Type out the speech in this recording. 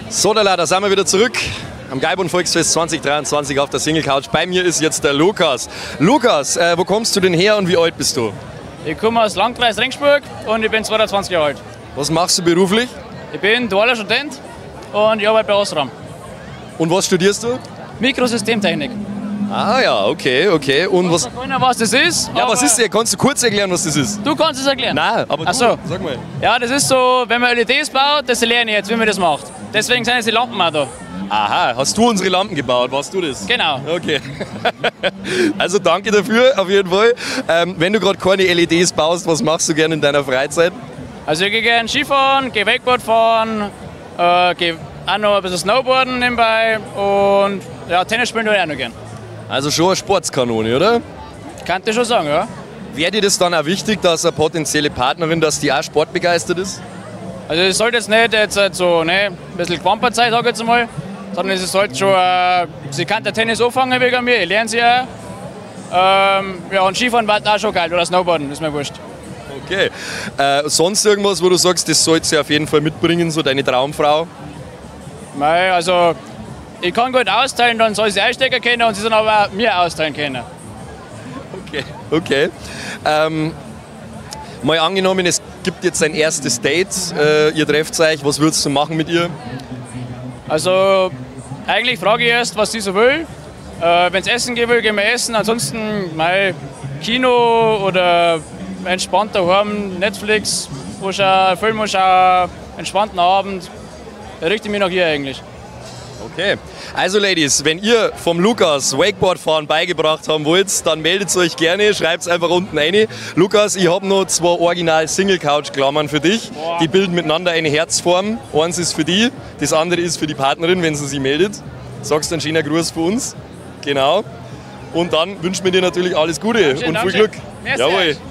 So, da sind wir wieder zurück am Gaibund Volksfest 2023 auf der Single Couch. Bei mir ist jetzt der Lukas. Lukas, wo kommst du denn her und wie alt bist du? Ich komme aus Landkreis Regensburg und ich bin 22 Jahre alt. Was machst du beruflich? Ich bin dualer Student und ich arbeite bei Osram. Und was studierst du? Mikrosystemtechnik. Ah ja, okay. Und was? Ich weiß nicht, was das ist. Ja, was ist das? Kannst du kurz erklären, was das ist? Du kannst es erklären. Nein, aber du, so. Sag mal. Ja, das ist so, wenn man LEDs baut, das lerne ich jetzt, wie man das macht. Deswegen sind jetzt die Lampen auch da. Aha, hast du unsere Lampen gebaut? Warst du das? Genau. Okay. Also danke dafür, auf jeden Fall. Wenn du gerade keine LEDs baust, was machst du gerne in deiner Freizeit? Also ich gehe gerne Skifahren, gehe Wakeboard fahren, gehe auch noch ein bisschen Snowboarden nebenbei und ja, Tennis spielen tue ich auch noch gern. Also schon eine Sportskanone, oder? Kann ich schon sagen, ja. Wäre dir das dann auch wichtig, dass eine potenzielle Partnerin, dass die auch sportbegeistert ist? Also es sollte jetzt nicht halt so ein bisschen gewampert sein, sag ich jetzt mal, sondern es sollte schon, sie kann der Tennis anfangen wegen mir, ich lerne sie auch. Ja, und Skifahren war auch schon geil, oder Snowboarden, ist mir wurscht. Okay. Sonst irgendwas, wo du sagst, das sollst du auf jeden Fall mitbringen, so deine Traumfrau? Nein, also ich kann gut austeilen, dann soll sie einstecken können und sie dann aber auch mir austeilen können. Okay. Mal angenommen, es gibt jetzt ein erstes Date, ihr trefft euch, was würdest du machen mit ihr? Also eigentlich frage ich erst, was sie so will. Wenn es essen gehen will, gehen wir essen. Ansonsten mal Kino oder entspannt daheim, Netflix, Film schauen, entspannten Abend. Da richte ich mich nach ihr eigentlich. Okay. Also Ladies, wenn ihr vom Lukas Wakeboardfahren beigebracht haben wollt, dann meldet euch gerne, schreibt es einfach unten rein. Lukas, ich habe noch 2 Original Single Couch Klammern für dich. Boah. Die bilden miteinander eine Herzform. Eins ist für die, das andere ist für die Partnerin, wenn sie sich meldet. Sagst einen schönen Gruß für uns. Genau. Und dann wünschen wir dir natürlich alles Gute Dankeschön, und viel Dankeschön. Glück. Merci. Jawohl.